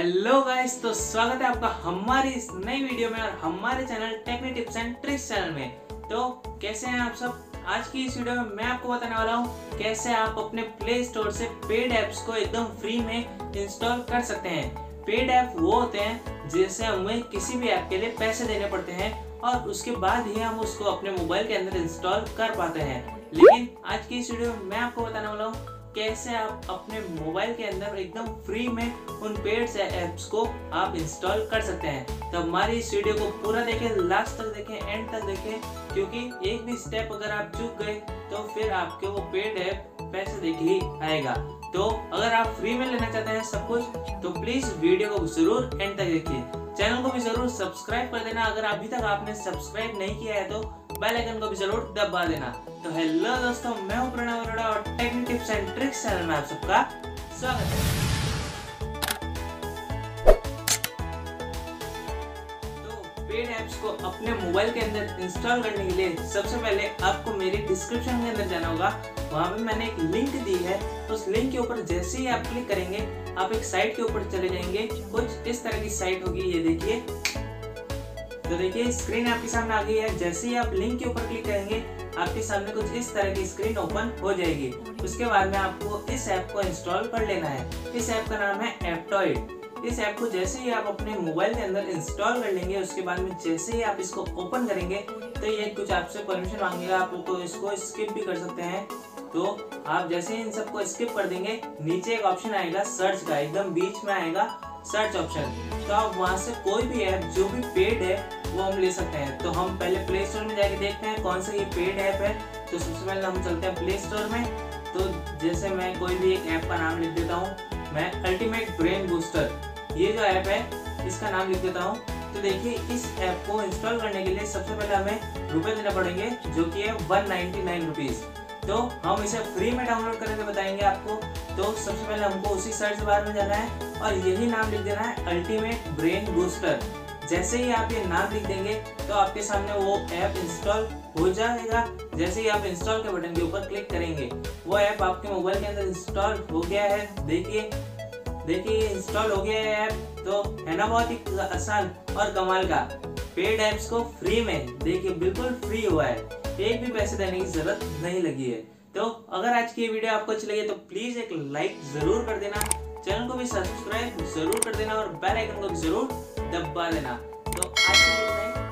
Hello guys, तो स्वागत है आपका हमारी इस नई वीडियो में और हमारे channel techni tips and tricks channel में। तो कैसे हैं आप सब। आज की इस वीडियो में मैं आपको बताने वाला हूँ कैसे आप अपने प्ले स्टोर से पेड ऐप्स को एकदम फ्री में इंस्टॉल कर सकते हैं। पेड ऐप वो होते हैं जिससे हमें किसी भी ऐप के लिए पैसे देने पड़ते हैं और उसके बाद ही हम उसको अपने मोबाइल के अंदर इंस्टॉल कर पाते हैं। लेकिन आज की इस वीडियो में मैं आपको बताने वाला हूँ कैसे आप अपने मोबाइल के अंदर एकदम फ्री में उन पेड ऐप्स को आप इंस्टॉल कर सकते हैं। तो हमारी इस वीडियो को पूरा देखें, लास्ट तक देखें, एंड तक देखें, क्योंकि एक भी स्टेप अगर आप चूक गए तो फिर आपके वो पेड ऐप पैसे दे के ही आएगा। तो अगर आप फ्री में लेना चाहते हैं सब कुछ तो प्लीज वीडियो को जरूर एंड तक देखिए। चैनल को भी जरूर सब्सक्राइब कर देना। अगर अभी तक आपने सब्सक्राइब नहीं किया है तो बेल आइकन को भी जरूर दबा देना। तो हेलो दोस्तों, मैं हूं प्रणव अरोड़ा और techni tips and tricks channel में आप सबका स्वागत है। तो पेड ऐप्स को अपने मोबाइल के अंदर इंस्टॉल करने के लिए सबसे पहले आपको मेरी डिस्क्रिप्शन के अंदर जाना होगा। वहां पे मैंने एक लिंक दी है, तो उस लिंक के ऊपर जैसे ही आप क्लिक करेंगे आप एक साइट के ऊपर चले जाएंगे। कुछ इस तरह की साइट होगी, ये देखिए। तो देखिए स्क्रीन आपके सामने आ गई है। जैसे ही आप लिंक के ऊपर क्लिक करेंगे आपके सामने कुछ इस तरह की स्क्रीन ओपन हो जाएगी। उसके बाद में आपको इस ऐप को इंस्टॉल कर लेना है। इस ऐप का नाम है एप्टॉइड। इस ऐप को जैसे ही आप अपने मोबाइल के अंदर इंस्टॉल कर लेंगे उसके बाद में जैसे ही आप इसको ओपन करेंगे तो ये कुछ आपसे परमिशन मांगेगा। आप तो इसको स्किप भी कर सकते हैं। तो आप जैसे ही इन सबको स्किप कर देंगे नीचे एक ऑप्शन आएगा सर्च का, एकदम बीच में आएगा सर्च ऑप्शन। तो आप वहां से कोई भी ऐप जो भी पेड है वो हम ले सकते हैं। तो हम पहले प्ले स्टोर में जाके देखते हैं कौन सा ये पेड ऐप है। तो सबसे पहले हम चलते हैं प्ले स्टोर में। तो जैसे मैं कोई भी एक ऐप का नाम लिख देता हूँ, मैं अल्टीमेट ब्रेन बूस्टर, ये जो ऐप है इसका नाम लिख देता हूँ। तो देखिए इस ऐप को इंस्टॉल करने के लिए सबसे पहले हमें रुपए देने पड़ेंगे, जो कि है 199 रुपीज। तो हम इसे फ्री में डाउनलोड करके बताएंगे आपको। तो सबसे पहले हमको उसी सर्च बार में जाना है और यही नाम लिख देना है, अल्टीमेट ब्रेन बूस्टर। जैसे ही आप ये नाम लिख देंगे तो आपके सामने वो ऐप इंस्टॉल हो जाएगा। जैसे ही आप इंस्टॉल के बटन के ऊपर क्लिक करेंगे वो ऐप आपके मोबाइल के अंदर इंस्टॉल हो गया है। देखिए इंस्टॉल हो गया है ऐप। तो है ना बहुत ही आसान और कमाल का। पेड ऐप्स को फ्री में देखिए बिल्कुल फ्री हुआ है, एक भी पैसे देने की जरूरत नहीं लगी है। तो अगर आज की वीडियो आपको अच्छी लगी तो प्लीज एक लाइक जरूर कर देना, चैनल को भी सब्सक्राइब जरूर कर देना और बेल आइकन को भी जरूर दबा देना। तो आज के लिए